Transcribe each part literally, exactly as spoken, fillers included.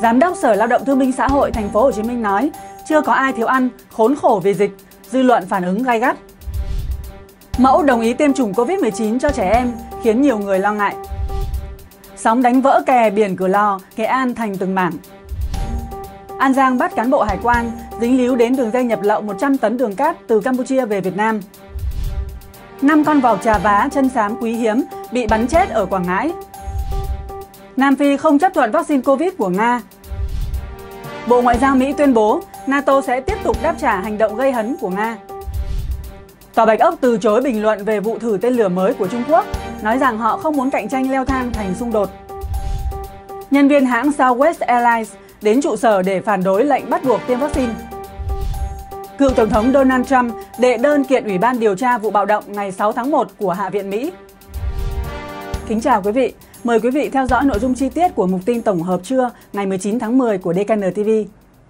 Giám đốc Sở Lao động Thương binh Xã hội Thành phố Hồ Chí Minh nói chưa có ai thiếu ăn, khốn khổ vì dịch, dư luận phản ứng gay gắt. Mẫu đồng ý tiêm chủng Covid mười chín cho trẻ em khiến nhiều người lo ngại. Sóng đánh vỡ kè biển Cửa Lò, Nghệ An thành từng mảng. An Giang bắt cán bộ hải quan dính líu đến đường dây nhập lậu một trăm tấn đường cát từ Campuchia về Việt Nam. Năm con vọc trà vá chân xám quý hiếm bị bắn chết ở Quảng Ngãi. Nam Phi không chấp thuận vaccine Covid của Nga. Bộ Ngoại giao Mỹ tuyên bố NATO sẽ tiếp tục đáp trả hành động gây hấn của Nga. Tòa Bạch Ốc từ chối bình luận về vụ thử tên lửa mới của Trung Quốc, nói rằng họ không muốn cạnh tranh leo thang thành xung đột. Nhân viên hãng Southwest Airlines đến trụ sở để phản đối lệnh bắt buộc tiêm vaccine. Cựu Tổng thống Donald Trump đệ đơn kiện Ủy ban điều tra vụ bạo động ngày sáu tháng một của Hạ viện Mỹ. Kính chào quý vị, mời quý vị theo dõi nội dung chi tiết của mục tin tổng hợp trưa ngày mười chín tháng mười của đê ca en ti vi.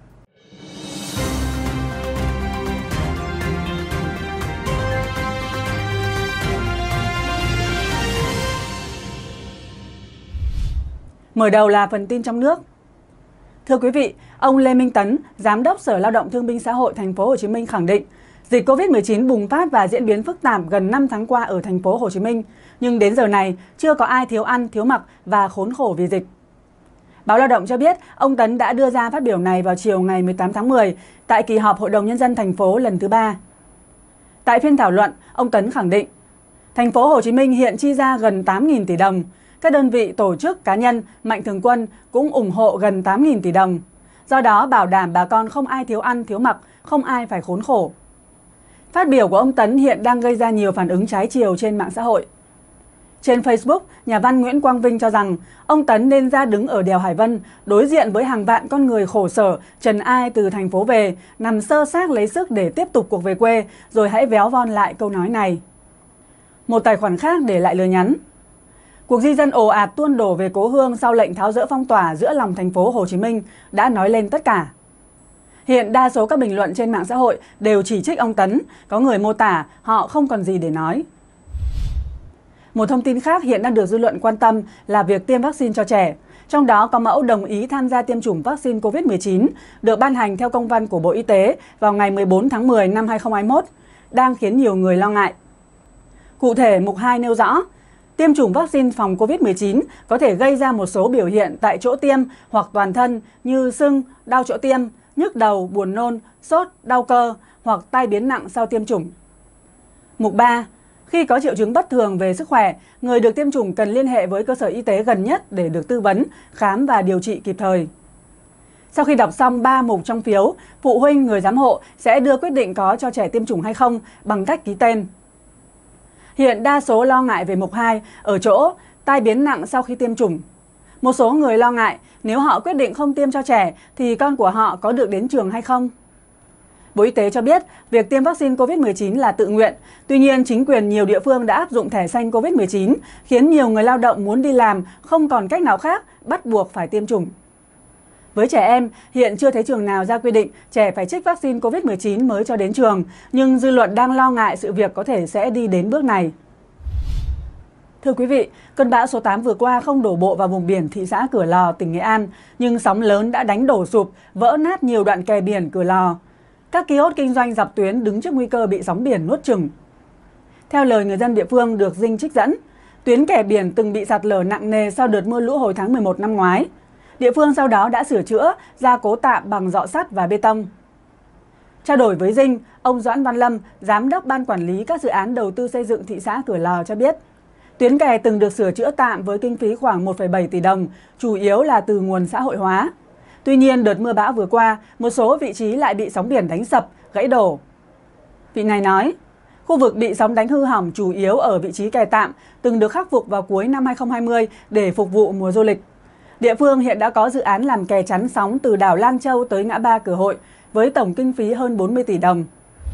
Mở đầu là phần tin trong nước. Thưa quý vị, ông Lê Minh Tấn, Giám đốc Sở Lao động Thương binh Xã hội Thành phố Hồ Chí Minh khẳng định, dịch Covid mười chín bùng phát và diễn biến phức tạp gần năm tháng qua ở Thành phố Hồ Chí Minh, nhưng đến giờ này chưa có ai thiếu ăn, thiếu mặc và khốn khổ vì dịch. Báo Lao động cho biết, ông Tấn đã đưa ra phát biểu này vào chiều ngày mười tám tháng mười tại kỳ họp Hội đồng Nhân dân thành phố lần thứ ba. Tại phiên thảo luận, ông Tấn khẳng định, Thành phố Hồ Chí Minh hiện chi ra gần tám nghìn tỷ đồng. Các đơn vị, tổ chức, cá nhân, mạnh thường quân cũng ủng hộ gần tám nghìn tỷ đồng. Do đó, bảo đảm bà con không ai thiếu ăn, thiếu mặc, không ai phải khốn khổ. Phát biểu của ông Tấn hiện đang gây ra nhiều phản ứng trái chiều trên mạng xã hội. Trên Facebook, nhà văn Nguyễn Quang Vinh cho rằng ông Tấn nên ra đứng ở đèo Hải Vân, đối diện với hàng vạn con người khổ sở, trần ai từ thành phố về, nằm sơ xác lấy sức để tiếp tục cuộc về quê, rồi hãy véo von lại câu nói này. Một tài khoản khác để lại lời nhắn. Cuộc di dân ồ ạt tuôn đổ về cố hương sau lệnh tháo dỡ phong tỏa giữa lòng thành phố Hồ Chí Minh đã nói lên tất cả. Hiện đa số các bình luận trên mạng xã hội đều chỉ trích ông Tấn, có người mô tả họ không còn gì để nói. Một thông tin khác hiện đang được dư luận quan tâm là việc tiêm vaccine cho trẻ. Trong đó có mẫu đồng ý tham gia tiêm chủng vaccine Covid mười chín được ban hành theo công văn của Bộ Y tế vào ngày mười bốn tháng mười năm hai nghìn không trăm hai mươi mốt, đang khiến nhiều người lo ngại. Cụ thể, mục hai nêu rõ, tiêm chủng vaccine phòng Covid mười chín có thể gây ra một số biểu hiện tại chỗ tiêm hoặc toàn thân như sưng, đau chỗ tiêm, nhức đầu, buồn nôn, sốt, đau cơ hoặc tai biến nặng sau tiêm chủng. Mục ba. Khi có triệu chứng bất thường về sức khỏe, người được tiêm chủng cần liên hệ với cơ sở y tế gần nhất để được tư vấn, khám và điều trị kịp thời. Sau khi đọc xong ba mục trong phiếu, phụ huynh, người giám hộ sẽ đưa quyết định có cho trẻ tiêm chủng hay không bằng cách ký tên. Hiện đa số lo ngại về mục hai ở chỗ tai biến nặng sau khi tiêm chủng. Một số người lo ngại nếu họ quyết định không tiêm cho trẻ thì con của họ có được đến trường hay không? Bộ Y tế cho biết việc tiêm vaccine Covid mười chín là tự nguyện. Tuy nhiên, chính quyền nhiều địa phương đã áp dụng thẻ xanh Covid mười chín, khiến nhiều người lao động muốn đi làm không còn cách nào khác, bắt buộc phải tiêm chủng. Với trẻ em, hiện chưa thấy trường nào ra quy định trẻ phải trích vaccine Covid mười chín mới cho đến trường, nhưng dư luận đang lo ngại sự việc có thể sẽ đi đến bước này. Thưa quý vị, cơn bão số tám vừa qua không đổ bộ vào vùng biển thị xã Cửa Lò, tỉnh Nghệ An, nhưng sóng lớn đã đánh đổ sụp, vỡ nát nhiều đoạn kè biển Cửa Lò. Các kiosk kinh doanh dọc tuyến đứng trước nguy cơ bị sóng biển nuốt chửng. Theo lời người dân địa phương được Dinh trích dẫn, tuyến kè biển từng bị sạt lở nặng nề sau đợt mưa lũ hồi tháng mười một năm ngoái. Địa phương sau đó đã sửa chữa, gia cố tạm bằng dọ sắt và bê tông. Trao đổi với Dinh, ông Doãn Văn Lâm, Giám đốc Ban Quản lý các dự án đầu tư xây dựng thị xã Cửa Lò cho biết, tuyến kè từng được sửa chữa tạm với kinh phí khoảng một phẩy bảy tỷ đồng, chủ yếu là từ nguồn xã hội hóa. Tuy nhiên, đợt mưa bão vừa qua, một số vị trí lại bị sóng biển đánh sập, gãy đổ. Vị này nói, khu vực bị sóng đánh hư hỏng chủ yếu ở vị trí kè tạm, từng được khắc phục vào cuối năm hai nghìn không trăm hai mươi để phục vụ mùa du lịch. Địa phương hiện đã có dự án làm kè chắn sóng từ đảo Lan Châu tới ngã ba Cửa Hội với tổng kinh phí hơn bốn mươi tỷ đồng.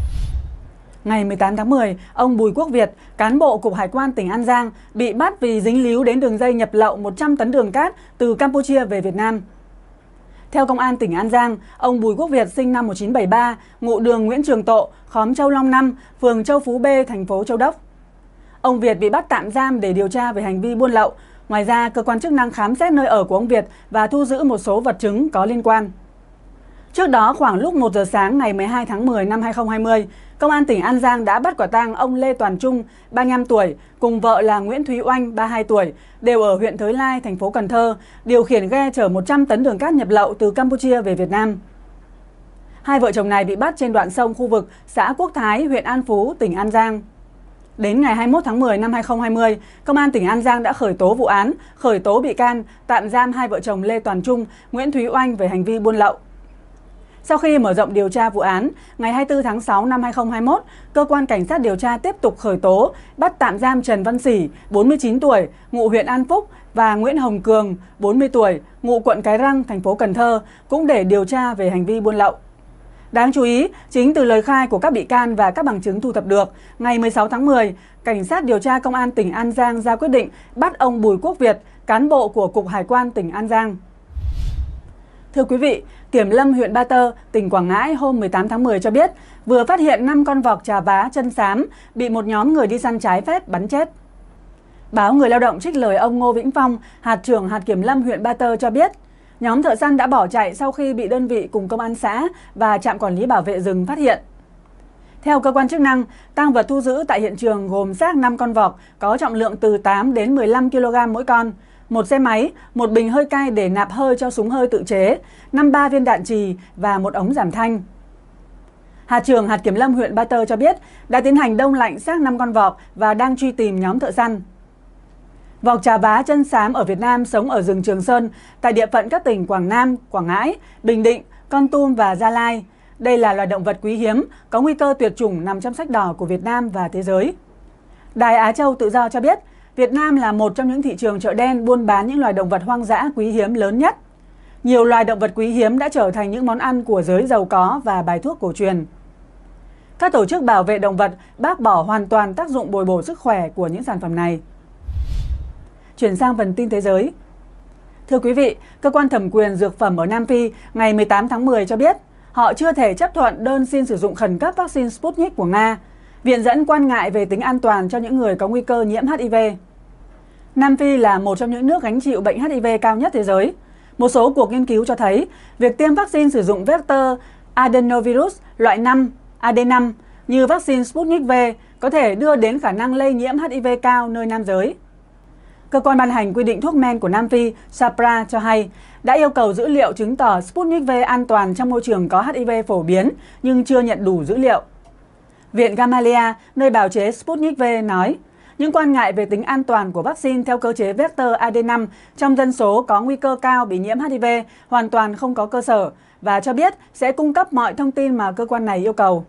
Ngày mười tám tháng mười, ông Bùi Quốc Việt, cán bộ Cục Hải quan tỉnh An Giang, bị bắt vì dính líu đến đường dây nhập lậu một trăm tấn đường cát từ Campuchia về Việt Nam. Theo Công an tỉnh An Giang, ông Bùi Quốc Việt sinh năm một nghìn chín trăm bảy mươi ba, ngụ đường Nguyễn Trường Tộ, khóm Châu Long năm, phường Châu Phú B, thành phố Châu Đốc. Ông Việt bị bắt tạm giam để điều tra về hành vi buôn lậu, Ngoài ra, cơ quan chức năng khám xét nơi ở của ông Việt và thu giữ một số vật chứng có liên quan. Trước đó, khoảng lúc một giờ sáng ngày mười hai tháng mười năm hai nghìn không trăm hai mươi, Công an tỉnh An Giang đã bắt quả tang ông Lê Toàn Trung, ba mươi lăm tuổi, cùng vợ là Nguyễn Thúy Oanh, ba mươi hai tuổi, đều ở huyện Thới Lai, thành phố Cần Thơ, điều khiển ghe chở một trăm tấn đường cát nhập lậu từ Campuchia về Việt Nam. Hai vợ chồng này bị bắt trên đoạn sông khu vực xã Quốc Thái, huyện An Phú, tỉnh An Giang. Đến ngày hai mươi mốt tháng mười năm hai nghìn không trăm hai mươi, Công an tỉnh An Giang đã khởi tố vụ án, khởi tố bị can, tạm giam hai vợ chồng Lê Toàn Trung, Nguyễn Thúy Oanh về hành vi buôn lậu. Sau khi mở rộng điều tra vụ án, ngày hai mươi tư tháng sáu năm hai nghìn không trăm hai mươi mốt, Cơ quan Cảnh sát điều tra tiếp tục khởi tố, bắt tạm giam Trần Văn Sỉ, bốn mươi chín tuổi, ngụ huyện An Phúc và Nguyễn Hồng Cường, bốn mươi tuổi, ngụ quận Cái Răng, thành phố Cần Thơ, cũng để điều tra về hành vi buôn lậu. Đáng chú ý, chính từ lời khai của các bị can và các bằng chứng thu thập được, ngày mười sáu tháng mười, Cảnh sát điều tra Công an tỉnh An Giang ra quyết định bắt ông Bùi Quốc Việt, cán bộ của Cục Hải quan tỉnh An Giang. Thưa quý vị, Kiểm lâm huyện Ba Tơ, tỉnh Quảng Ngãi hôm mười tám tháng mười cho biết vừa phát hiện năm con vọc trà vá chân xám bị một nhóm người đi săn trái phép bắn chết. Báo Người Lao động trích lời ông Ngô Vĩnh Phong, hạt trưởng hạt Kiểm lâm huyện Ba Tơ cho biết, nhóm thợ săn đã bỏ chạy sau khi bị đơn vị cùng công an xã và trạm quản lý bảo vệ rừng phát hiện. Theo cơ quan chức năng, tang vật thu giữ tại hiện trường gồm xác năm con vọc có trọng lượng từ tám đến mười lăm ki lô gam mỗi con, một xe máy, một bình hơi cay để nạp hơi cho súng hơi tự chế, năm mươi ba viên đạn chì và một ống giảm thanh. Hạt trưởng hạt Kiểm lâm huyện Ba Tơ cho biết đã tiến hành đông lạnh xác năm con vọc và đang truy tìm nhóm thợ săn. Vọc trà vá chân xám ở Việt Nam sống ở rừng Trường Sơn tại địa phận các tỉnh Quảng Nam, Quảng Ngãi, Bình Định, Kon Tum và Gia Lai. Đây là loài động vật quý hiếm, có nguy cơ tuyệt chủng nằm trong sách đỏ của Việt Nam và thế giới. Đài Á Châu Tự Do cho biết, Việt Nam là một trong những thị trường chợ đen buôn bán những loài động vật hoang dã quý hiếm lớn nhất. Nhiều loài động vật quý hiếm đã trở thành những món ăn của giới giàu có và bài thuốc cổ truyền. Các tổ chức bảo vệ động vật bác bỏ hoàn toàn tác dụng bồi bổ sức khỏe của những sản phẩm này. Chuyển sang phần tin thế giới. Thưa quý vị, Cơ quan thẩm quyền dược phẩm ở Nam Phi ngày mười tám tháng mười cho biết họ chưa thể chấp thuận đơn xin sử dụng khẩn cấp vaccine Sputnik của Nga, viện dẫn quan ngại về tính an toàn cho những người có nguy cơ nhiễm H I V. Nam Phi là một trong những nước gánh chịu bệnh H I V cao nhất thế giới. Một số cuộc nghiên cứu cho thấy việc tiêm vaccine sử dụng vector adenovirus loại năm A D năm như vaccine Sputnik V có thể đưa đến khả năng lây nhiễm H I V cao nơi nam giới. Cơ quan ban hành quy định thuốc men của Nam Phi, SAHPRA, cho hay đã yêu cầu dữ liệu chứng tỏ Sputnik V an toàn trong môi trường có H I V phổ biến nhưng chưa nhận đủ dữ liệu. Viện Gamaleya, nơi bào chế Sputnik V, nói những quan ngại về tính an toàn của vaccine theo cơ chế vector A D năm trong dân số có nguy cơ cao bị nhiễm H I V hoàn toàn không có cơ sở và cho biết sẽ cung cấp mọi thông tin mà cơ quan này yêu cầu.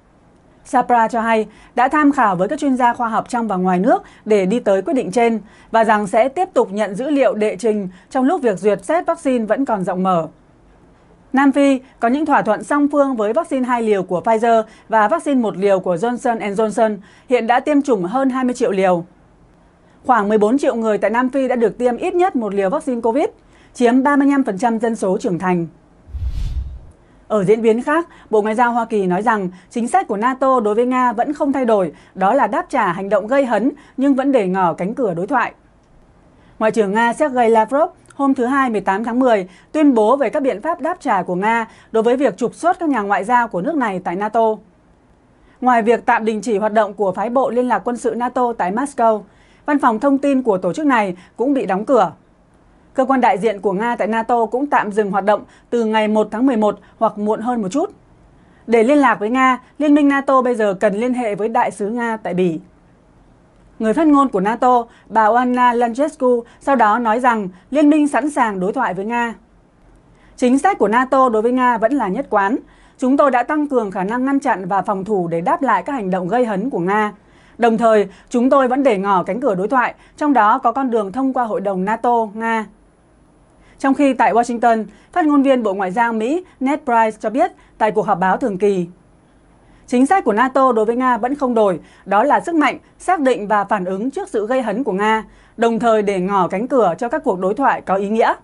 SAHPRA cho hay đã tham khảo với các chuyên gia khoa học trong và ngoài nước để đi tới quyết định trên và rằng sẽ tiếp tục nhận dữ liệu đệ trình trong lúc việc duyệt xét vaccine vẫn còn rộng mở. Nam Phi có những thỏa thuận song phương với vaccine hai liều của Pfizer và vaccine một liều của Johnson and Johnson hiện đã tiêm chủng hơn hai mươi triệu liều. Khoảng mười bốn triệu người tại Nam Phi đã được tiêm ít nhất một liều vaccine COVID, chiếm ba mươi lăm phần trăm dân số trưởng thành. Ở diễn biến khác, Bộ Ngoại giao Hoa Kỳ nói rằng chính sách của NATO đối với Nga vẫn không thay đổi, đó là đáp trả hành động gây hấn nhưng vẫn để ngỏ cánh cửa đối thoại. Ngoại trưởng Nga Sergei Lavrov hôm thứ Hai mười tám tháng mười tuyên bố về các biện pháp đáp trả của Nga đối với việc trục xuất các nhà ngoại giao của nước này tại NATO. Ngoài việc tạm đình chỉ hoạt động của phái bộ liên lạc quân sự NATO tại Moscow, văn phòng thông tin của tổ chức này cũng bị đóng cửa. Cơ quan đại diện của Nga tại NATO cũng tạm dừng hoạt động từ ngày một tháng mười một hoặc muộn hơn một chút. Để liên lạc với Nga, Liên minh NATO bây giờ cần liên hệ với Đại sứ Nga tại Bỉ. Người phát ngôn của NATO, bà Oana Langescu, sau đó nói rằng Liên minh sẵn sàng đối thoại với Nga. Chính sách của NATO đối với Nga vẫn là nhất quán. Chúng tôi đã tăng cường khả năng ngăn chặn và phòng thủ để đáp lại các hành động gây hấn của Nga. Đồng thời, chúng tôi vẫn để ngỏ cánh cửa đối thoại, trong đó có con đường thông qua Hội đồng NATO-Nga. Trong khi tại Washington, phát ngôn viên Bộ Ngoại giao Mỹ Ned Price cho biết tại cuộc họp báo thường kỳ, chính sách của NATO đối với Nga vẫn không đổi, đó là sức mạnh, xác định và phản ứng trước sự gây hấn của Nga, đồng thời để ngỏ cánh cửa cho các cuộc đối thoại có ý nghĩa.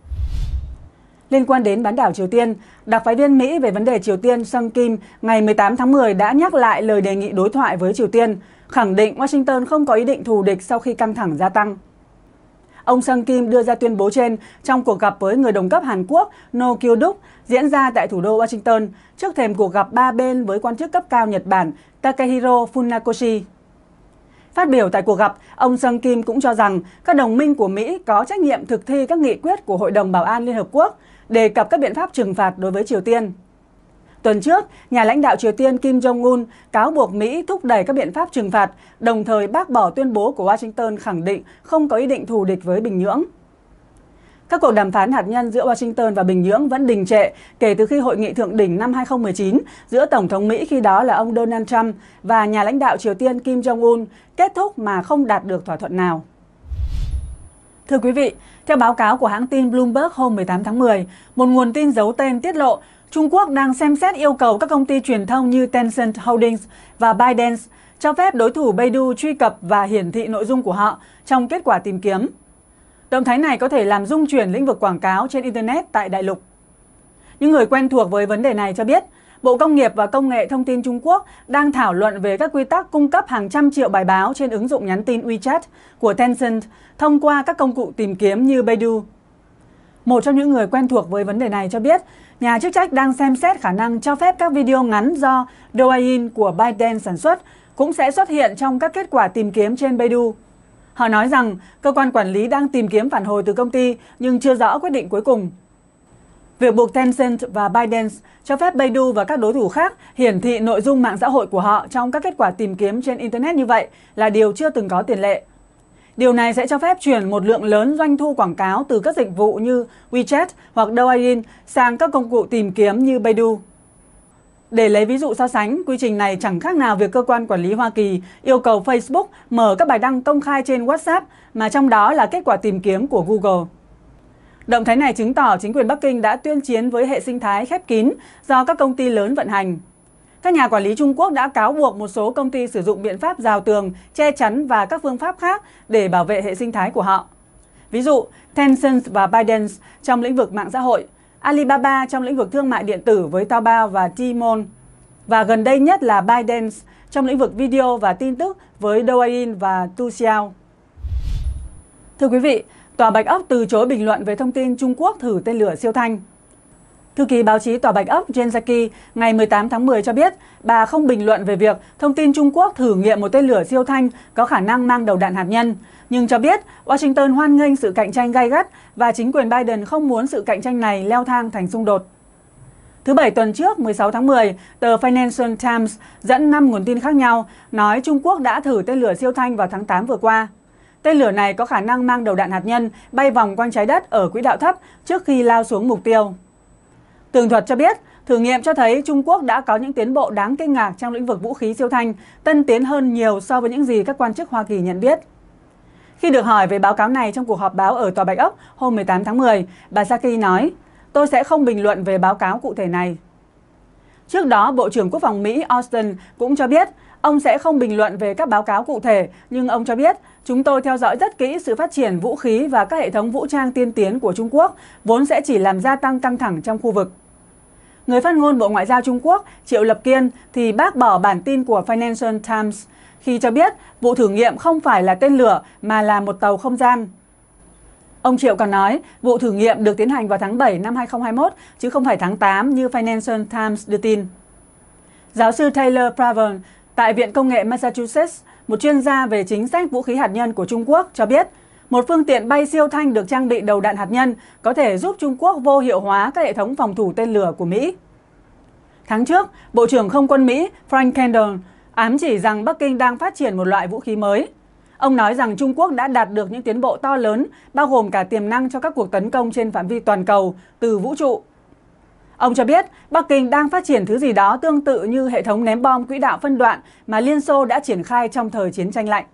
Liên quan đến bán đảo Triều Tiên, đặc phái viên Mỹ về vấn đề Triều Tiên Sung Kim ngày mười tám tháng mười đã nhắc lại lời đề nghị đối thoại với Triều Tiên, khẳng định Washington không có ý định thù địch sau khi căng thẳng gia tăng. Ông Sung Kim đưa ra tuyên bố trên trong cuộc gặp với người đồng cấp Hàn Quốc No Kyo-duk diễn ra tại thủ đô Washington trước thềm cuộc gặp ba bên với quan chức cấp cao Nhật Bản Takehiro Funakoshi. Phát biểu tại cuộc gặp, ông Sung Kim cũng cho rằng các đồng minh của Mỹ có trách nhiệm thực thi các nghị quyết của Hội đồng Bảo an Liên Hợp Quốc, đề cập các biện pháp trừng phạt đối với Triều Tiên. Tuần trước, nhà lãnh đạo Triều Tiên Kim Jong-un cáo buộc Mỹ thúc đẩy các biện pháp trừng phạt, đồng thời bác bỏ tuyên bố của Washington khẳng định không có ý định thù địch với Bình Nhưỡng. Các cuộc đàm phán hạt nhân giữa Washington và Bình Nhưỡng vẫn đình trệ kể từ khi hội nghị thượng đỉnh năm hai không một chín giữa Tổng thống Mỹ khi đó là ông Donald Trump và nhà lãnh đạo Triều Tiên Kim Jong-un kết thúc mà không đạt được thỏa thuận nào. Thưa quý vị, theo báo cáo của hãng tin Bloomberg hôm mười tám tháng mười, một nguồn tin giấu tên tiết lộ Trung Quốc đang xem xét yêu cầu các công ty truyền thông như Tencent Holdings và ByteDance cho phép đối thủ Baidu truy cập và hiển thị nội dung của họ trong kết quả tìm kiếm. Động thái này có thể làm rung chuyển lĩnh vực quảng cáo trên Internet tại đại lục. Những người quen thuộc với vấn đề này cho biết, Bộ Công nghiệp và Công nghệ Thông tin Trung Quốc đang thảo luận về các quy tắc cung cấp hàng trăm triệu bài báo trên ứng dụng nhắn tin WeChat của Tencent thông qua các công cụ tìm kiếm như Baidu. Một trong những người quen thuộc với vấn đề này cho biết, nhà chức trách đang xem xét khả năng cho phép các video ngắn do Douyin của ByteDance sản xuất cũng sẽ xuất hiện trong các kết quả tìm kiếm trên Baidu. Họ nói rằng cơ quan quản lý đang tìm kiếm phản hồi từ công ty nhưng chưa rõ quyết định cuối cùng. Việc buộc Tencent và ByteDance cho phép Baidu và các đối thủ khác hiển thị nội dung mạng xã hội của họ trong các kết quả tìm kiếm trên Internet như vậy là điều chưa từng có tiền lệ. Điều này sẽ cho phép chuyển một lượng lớn doanh thu quảng cáo từ các dịch vụ như WeChat hoặc Douyin sang các công cụ tìm kiếm như Baidu. Để lấy ví dụ so sánh, quy trình này chẳng khác nào việc cơ quan quản lý Hoa Kỳ yêu cầu Facebook mở các bài đăng công khai trên WhatsApp mà trong đó là kết quả tìm kiếm của Google. Động thái này chứng tỏ chính quyền Bắc Kinh đã tuyên chiến với hệ sinh thái khép kín do các công ty lớn vận hành. Các nhà quản lý Trung Quốc đã cáo buộc một số công ty sử dụng biện pháp rào tường, che chắn và các phương pháp khác để bảo vệ hệ sinh thái của họ. Ví dụ, Tencent và ByteDance trong lĩnh vực mạng xã hội, Alibaba trong lĩnh vực thương mại điện tử với Taobao và Tmall, và gần đây nhất là ByteDance trong lĩnh vực video và tin tức với Douyin và Tuxiao. Thưa quý vị, Tòa Bạch Ốc từ chối bình luận về thông tin Trung Quốc thử tên lửa siêu thanh. Thư ký báo chí Tòa Bạch Ốc Jen Psaki ngày mười tám tháng mười cho biết bà không bình luận về việc thông tin Trung Quốc thử nghiệm một tên lửa siêu thanh có khả năng mang đầu đạn hạt nhân, nhưng cho biết Washington hoan nghênh sự cạnh tranh gay gắt và chính quyền Biden không muốn sự cạnh tranh này leo thang thành xung đột. Thứ Bảy tuần trước, mười sáu tháng mười, tờ Financial Times dẫn năm nguồn tin khác nhau nói Trung Quốc đã thử tên lửa siêu thanh vào tháng tám vừa qua. Tên lửa này có khả năng mang đầu đạn hạt nhân bay vòng quanh trái đất ở quỹ đạo thấp trước khi lao xuống mục tiêu. Tường thuật cho biết, thử nghiệm cho thấy Trung Quốc đã có những tiến bộ đáng kinh ngạc trong lĩnh vực vũ khí siêu thanh, tân tiến hơn nhiều so với những gì các quan chức Hoa Kỳ nhận biết. Khi được hỏi về báo cáo này trong cuộc họp báo ở Tòa Bạch Ốc hôm mười tám tháng mười, bà Psaki nói, tôi sẽ không bình luận về báo cáo cụ thể này. Trước đó, Bộ trưởng Quốc phòng Mỹ Austin cũng cho biết ông sẽ không bình luận về các báo cáo cụ thể, nhưng ông cho biết chúng tôi theo dõi rất kỹ sự phát triển vũ khí và các hệ thống vũ trang tiên tiến của Trung Quốc, vốn sẽ chỉ làm gia tăng căng thẳng trong khu vực. Người phát ngôn Bộ Ngoại giao Trung Quốc Triệu Lập Kiên thì bác bỏ bản tin của Financial Times khi cho biết vụ thử nghiệm không phải là tên lửa mà là một tàu không gian. Ông Triệu còn nói vụ thử nghiệm được tiến hành vào tháng bảy năm hai không hai mốt chứ không phải tháng tám như Financial Times đưa tin. Giáo sư Taylor Pravern tại Viện Công nghệ Massachusetts, một chuyên gia về chính sách vũ khí hạt nhân của Trung Quốc cho biết một phương tiện bay siêu thanh được trang bị đầu đạn hạt nhân có thể giúp Trung Quốc vô hiệu hóa các hệ thống phòng thủ tên lửa của Mỹ. Tháng trước, Bộ trưởng Không quân Mỹ Frank Kendall ám chỉ rằng Bắc Kinh đang phát triển một loại vũ khí mới. Ông nói rằng Trung Quốc đã đạt được những tiến bộ to lớn, bao gồm cả tiềm năng cho các cuộc tấn công trên phạm vi toàn cầu từ vũ trụ. Ông cho biết Bắc Kinh đang phát triển thứ gì đó tương tự như hệ thống ném bom quỹ đạo phân đoạn mà Liên Xô đã triển khai trong thời chiến tranh lạnh.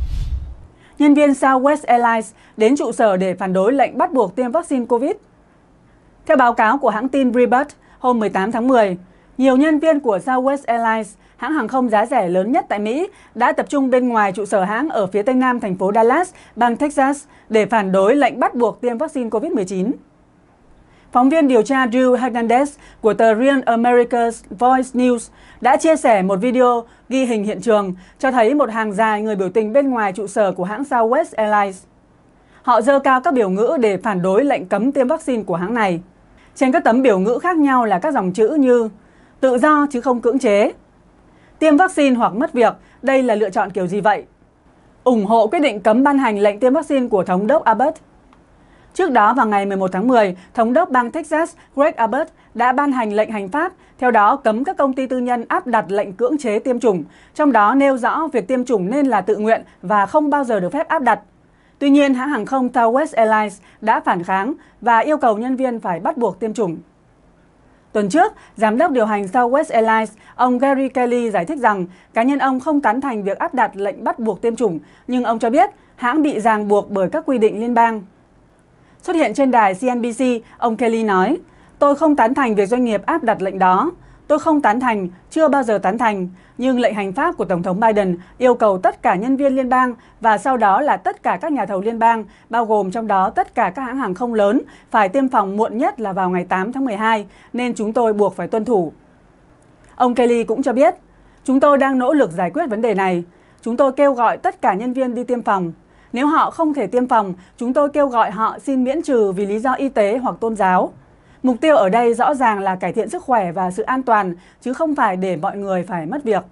Nhân viên Southwest Airlines đến trụ sở để phản đối lệnh bắt buộc tiêm vaccine Covid. Theo báo cáo của hãng tin Breitbart hôm mười tám tháng mười, nhiều nhân viên của Southwest Airlines, hãng hàng không giá rẻ lớn nhất tại Mỹ, đã tập trung bên ngoài trụ sở hãng ở phía tây nam thành phố Dallas, bang Texas để phản đối lệnh bắt buộc tiêm vaccine Covid mười chín. Phóng viên điều tra Drew Hernandez của tờ Real America's Voice News đã chia sẻ một video ghi hình hiện trường cho thấy một hàng dài người biểu tình bên ngoài trụ sở của hãng Southwest Airlines. Họ giơ cao các biểu ngữ để phản đối lệnh cấm tiêm vaccine của hãng này. Trên các tấm biểu ngữ khác nhau là các dòng chữ như tự do chứ không cưỡng chế, tiêm vaccine hoặc mất việc, đây là lựa chọn kiểu gì vậy? Ủng hộ quyết định cấm ban hành lệnh tiêm vaccine của Thống đốc Abbott. Trước đó vào ngày mười một tháng mười, Thống đốc bang Texas Greg Abbott đã ban hành lệnh hành pháp, theo đó cấm các công ty tư nhân áp đặt lệnh cưỡng chế tiêm chủng, trong đó nêu rõ việc tiêm chủng nên là tự nguyện và không bao giờ được phép áp đặt. Tuy nhiên, hãng hàng không Southwest Airlines đã phản kháng và yêu cầu nhân viên phải bắt buộc tiêm chủng. Tuần trước, giám đốc điều hành Southwest Airlines, ông Gary Kelly giải thích rằng cá nhân ông không tán thành việc áp đặt lệnh bắt buộc tiêm chủng, nhưng ông cho biết hãng bị ràng buộc bởi các quy định liên bang. Xuất hiện trên đài xê en bê xê, ông Kelly nói, tôi không tán thành việc doanh nghiệp áp đặt lệnh đó. Tôi không tán thành, chưa bao giờ tán thành, nhưng lệnh hành pháp của Tổng thống Biden yêu cầu tất cả nhân viên liên bang và sau đó là tất cả các nhà thầu liên bang, bao gồm trong đó tất cả các hãng hàng không lớn, phải tiêm phòng muộn nhất là vào ngày tám tháng mười hai, nên chúng tôi buộc phải tuân thủ. Ông Kelly cũng cho biết, chúng tôi đang nỗ lực giải quyết vấn đề này. Chúng tôi kêu gọi tất cả nhân viên đi tiêm phòng. Nếu họ không thể tiêm phòng, chúng tôi kêu gọi họ xin miễn trừ vì lý do y tế hoặc tôn giáo. Mục tiêu ở đây rõ ràng là cải thiện sức khỏe và sự an toàn, chứ không phải để mọi người phải mất việc.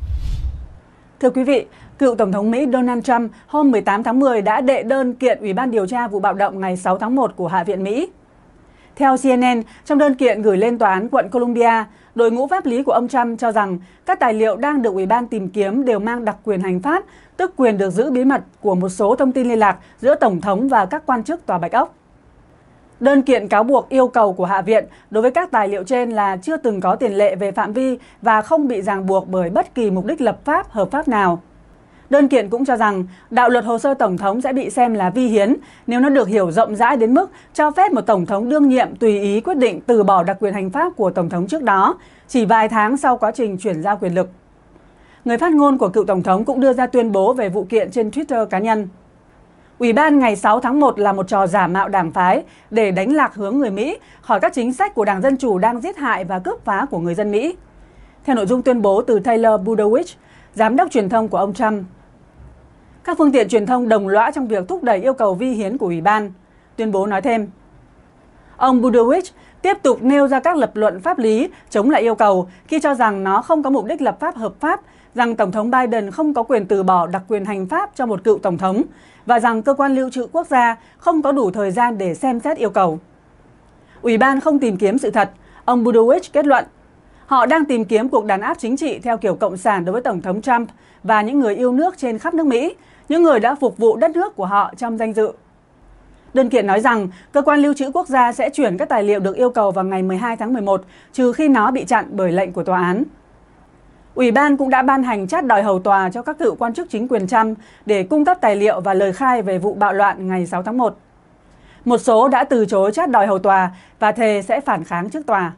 Thưa quý vị, cựu Tổng thống Mỹ Donald Trump hôm mười tám tháng mười đã đệ đơn kiện Ủy ban điều tra vụ bạo động ngày sáu tháng một của Hạ viện Mỹ. Theo xê en en, trong đơn kiện gửi lên Tòa án quận Columbia, đội ngũ pháp lý của ông Trump cho rằng các tài liệu đang được Ủy ban tìm kiếm đều mang đặc quyền hành pháp, tức quyền được giữ bí mật của một số thông tin liên lạc giữa Tổng thống và các quan chức Tòa Bạch Ốc. Đơn kiện cáo buộc yêu cầu của Hạ viện đối với các tài liệu trên là chưa từng có tiền lệ về phạm vi và không bị ràng buộc bởi bất kỳ mục đích lập pháp hợp pháp nào. Đơn kiện cũng cho rằng đạo luật hồ sơ Tổng thống sẽ bị xem là vi hiến nếu nó được hiểu rộng rãi đến mức cho phép một Tổng thống đương nhiệm tùy ý quyết định từ bỏ đặc quyền hành pháp của Tổng thống trước đó, chỉ vài tháng sau quá trình chuyển giao quyền lực. Người phát ngôn của cựu Tổng thống cũng đưa ra tuyên bố về vụ kiện trên Twitter cá nhân. Ủy ban ngày sáu tháng một là một trò giả mạo đảng phái để đánh lạc hướng người Mỹ khỏi các chính sách của Đảng Dân Chủ đang giết hại và cướp phá của người dân Mỹ. Theo nội dung tuyên bố từ Taylor Budowich, giám đốc truyền thông của ông Trump. Các phương tiện truyền thông đồng lõa trong việc thúc đẩy yêu cầu vi hiến của Ủy ban. Tuyên bố nói thêm. Ông Budowich tiếp tục nêu ra các lập luận pháp lý chống lại yêu cầu khi cho rằng nó không có mục đích lập pháp hợp pháp, rằng Tổng thống Biden không có quyền từ bỏ đặc quyền hành pháp cho một cựu Tổng thống và rằng cơ quan lưu trữ quốc gia không có đủ thời gian để xem xét yêu cầu. Ủy ban không tìm kiếm sự thật, ông Budowich kết luận. Họ đang tìm kiếm cuộc đàn áp chính trị theo kiểu cộng sản đối với Tổng thống Trump và những người yêu nước trên khắp nước Mỹ, những người đã phục vụ đất nước của họ trong danh dự. Đơn kiện nói rằng cơ quan lưu trữ quốc gia sẽ chuyển các tài liệu được yêu cầu vào ngày mười hai tháng mười một, trừ khi nó bị chặn bởi lệnh của tòa án. Ủy ban cũng đã ban hành trát đòi hầu tòa cho các cựu quan chức chính quyền Trump để cung cấp tài liệu và lời khai về vụ bạo loạn ngày sáu tháng một. Một số đã từ chối trát đòi hầu tòa và thề sẽ phản kháng trước tòa.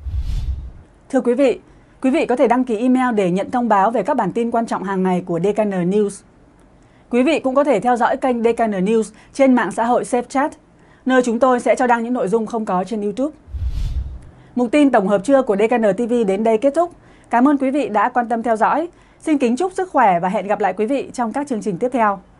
Thưa quý vị, quý vị có thể đăng ký email để nhận thông báo về các bản tin quan trọng hàng ngày của đê ca en News. Quý vị cũng có thể theo dõi kênh đê ca en News trên mạng xã hội SafeChat, nơi chúng tôi sẽ cho đăng những nội dung không có trên YouTube. Mục tin tổng hợp trưa của đê ca en ti vi đến đây kết thúc. Cảm ơn quý vị đã quan tâm theo dõi. Xin kính chúc sức khỏe và hẹn gặp lại quý vị trong các chương trình tiếp theo.